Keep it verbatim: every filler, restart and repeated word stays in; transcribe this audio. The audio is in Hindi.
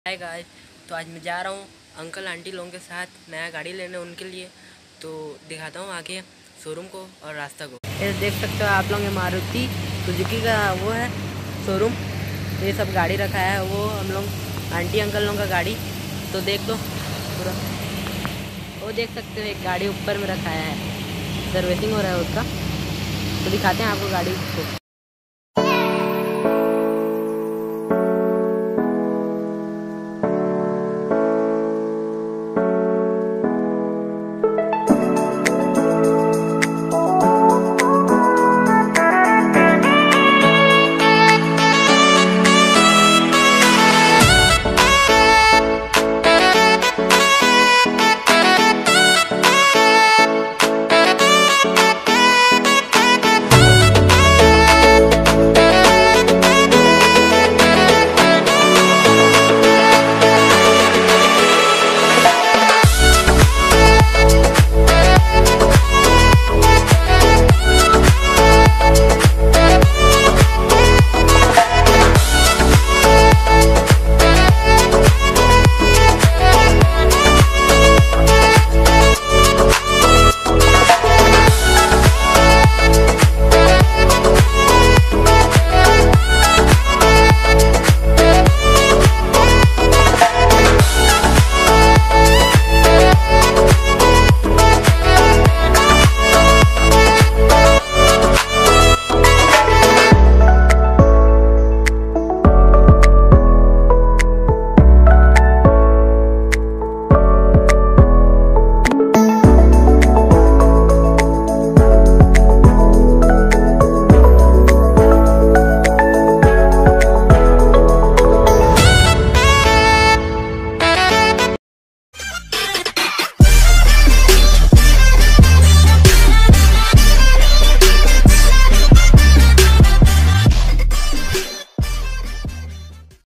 Hi guys. तो आज मैं जा रहा हूँ अंकल आंटी लोगों के साथ नया गाड़ी लेने उनके लिए। तो दिखाता हूँ आगे शोरूम को और रास्ता को। ये देख सकते हो आप लोग, ये मारुति सुजुकी का वो है शोरूम। ये सब गाड़ी रखा है, वो हम लोग आंटी अंकल लोगों का गाड़ी। तो देख लो पूरा, वो देख सकते हो एक गाड़ी ऊपर में रखा है, सर्विसिंग हो रहा है उसका। तो दिखाते हैं आपको गाड़ी को।